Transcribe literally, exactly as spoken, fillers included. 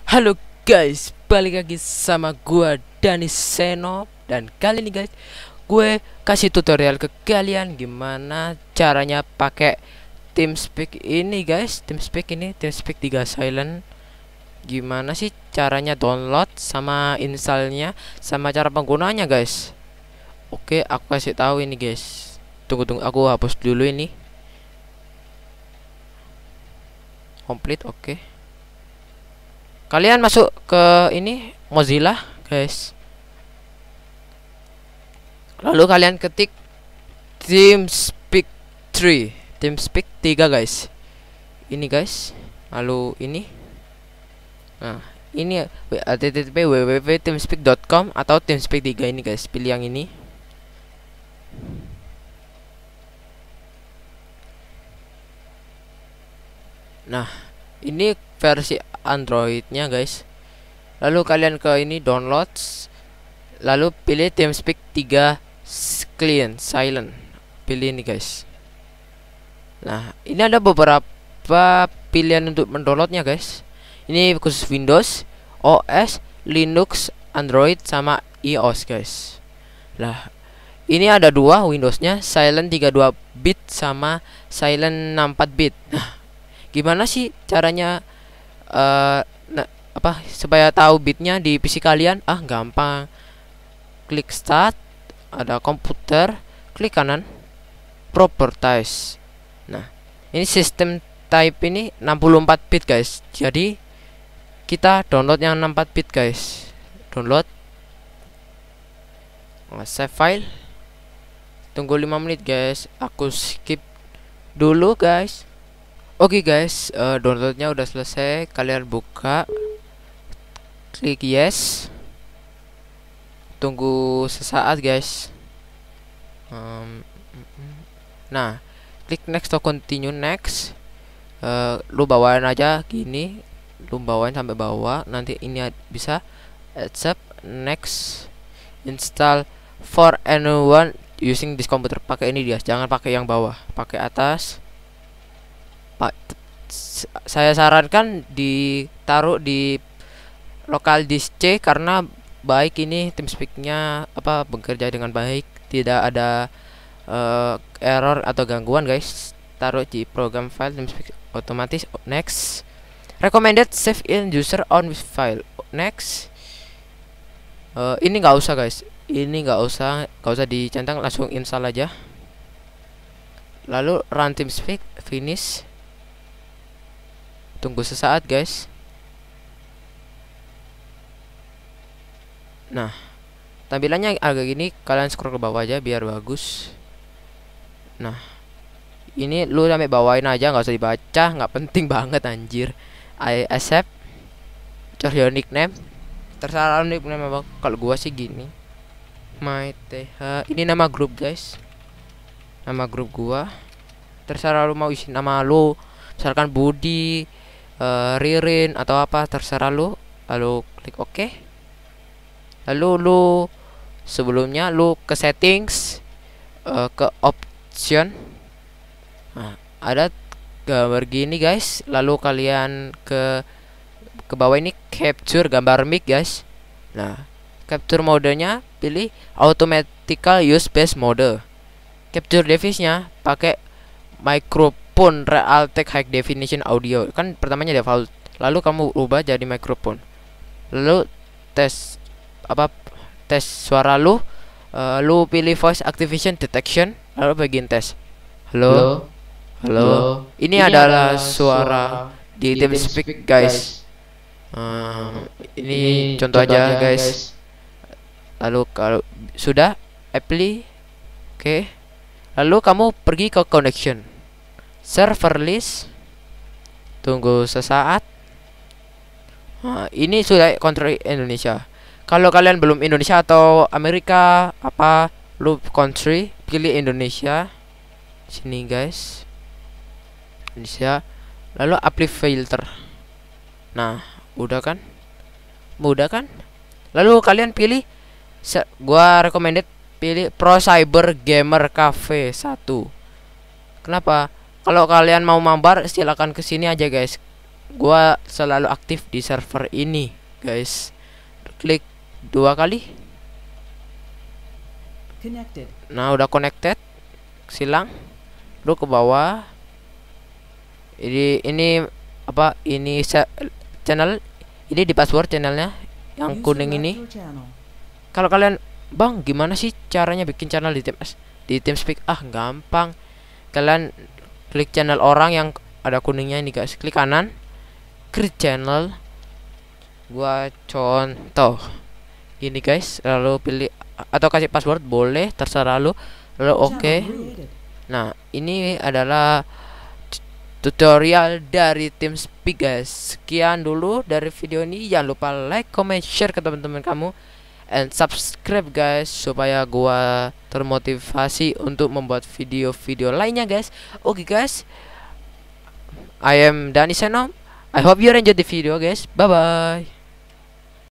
Halo guys, balik lagi sama gua Dani Seno. Dan kali ini guys, gue kasih tutorial ke kalian gimana caranya pakai TeamSpeak ini guys. TeamSpeak ini, TeamSpeak tiga Silent. Gimana sih caranya download sama installnya, sama cara penggunanya guys. Oke, aku kasih tahu ini guys. Tunggu tunggu, aku hapus dulu ini. Complete, oke. Kalian masuk ke ini Mozilla guys, lalu kalian ketik TeamSpeak tiga, TeamSpeak tiga guys, ini guys, lalu ini, nah ini h t t p w w w titik teamspeak titik com atau TeamSpeak tiga ini guys, pilih yang ini. Nah ini versi Androidnya guys. Lalu kalian ke ini downloads, lalu pilih TeamSpeak tiga Clean Silent, pilih ini guys. Nah ini ada beberapa pilihan untuk mendownloadnya guys. Ini khusus Windows, O S, Linux, Android, sama iOS guys. Lah ini ada dua Windowsnya, Silent tiga puluh dua bit sama Silent enam puluh empat bit. Nah gimana sih caranya uh, nah, apa supaya tahu bitnya di P C kalian? Ah gampang, klik start, ada komputer, klik kanan, properties. Nah ini sistem type ini enam puluh empat bit guys, jadi kita download yang enam puluh empat bit guys. Download, save file, tunggu lima menit guys, aku skip dulu guys. Oke okay guys, uh, downloadnya udah selesai. Kalian buka, klik yes, tunggu sesaat guys. um, Nah klik next atau continue next. uh, Lu bawain aja gini, lu bawain sampai bawah. Nanti ini bisa accept, next, install for anyone using this computer. Pakai ini dia, jangan pakai yang bawah, pakai atas. Pak, saya sarankan ditaruh di lokal disk C karena baik ini TeamSpeak-nya apa bekerja dengan baik, tidak ada uh, error atau gangguan guys. Taruh di program file TeamSpeak otomatis. Next, recommended save in user on file. Next, uh, ini nggak usah guys, ini nggak usah nggak usah dicentang, langsung install aja. Lalu run TeamSpeak, finish. Tunggu sesaat guys. Nah tampilannya agak gini, kalian scroll ke bawah aja biar bagus. Nah ini lu sampai bawain aja, nggak usah dibaca, nggak penting banget anjir. I accept, choose your nickname, terserah nickname apa. Kalau gua sih gini, my th, ini nama grup guys, nama grup gua. Terserah lu mau isi nama lu, misalkan Budi, Uh, Ririn atau apa, terserah lu. Lalu klik OK. Lalu lu sebelumnya lu ke settings, uh, ke option. Nah, ada gambar gini guys. Lalu kalian ke ke bawah ini capture gambar mic guys. Nah capture modenya pilih automatical use base mode. Capture device-nya pakai microphone Realtek high definition audio, kan pertamanya default, lalu kamu ubah jadi microphone. Lalu tes apa tes suara lu, uh, lu pilih voice activation detection, lalu bagian tes. Halo, halo, halo. Ini, ini adalah suara di TeamSpeak guys. Uh, ini contoh aja guys. Lalu kalau sudah apply, oke, okay. Lalu kamu pergi ke connection, server list, tunggu sesaat. Nah, ini sudah country Indonesia. Kalau kalian belum Indonesia atau Amerika apa, lu country, pilih Indonesia. Sini guys, Indonesia. Lalu apply filter. Nah udah kan, mudah kan. Lalu kalian pilih, gua recommended pilih Pro Cyber Gamer Cafe satu. Kenapa? Kalau kalian mau mabar silakan ke sini aja guys. gua selalu aktif di server ini, guys. Klik dua kali. Connected. Nah, udah connected. Silang. Lu ke bawah. Ini ini apa? Ini channel. Ini di password channelnya yang kuning ini. Kalau kalian, Bang, gimana sih caranya bikin channel di Teams di TeamSpeak? Ah, gampang. Kalian klik channel orang yang ada kuningnya ini, guys. Klik kanan. Create channel. Gua contoh ini, guys. Lalu pilih atau kasih password boleh, terserah lu. Lalu oke. Okay. Nah, ini adalah tutorial dari TeamSpeak, guys. Sekian dulu dari video ini. Jangan lupa like, comment, share ke teman-teman kamu, and subscribe, guys, supaya gua termotivasi untuk membuat video-video lainnya, guys. Oke, okay, guys. I am Dani Senom. I hope you enjoyed the video, guys. Bye bye.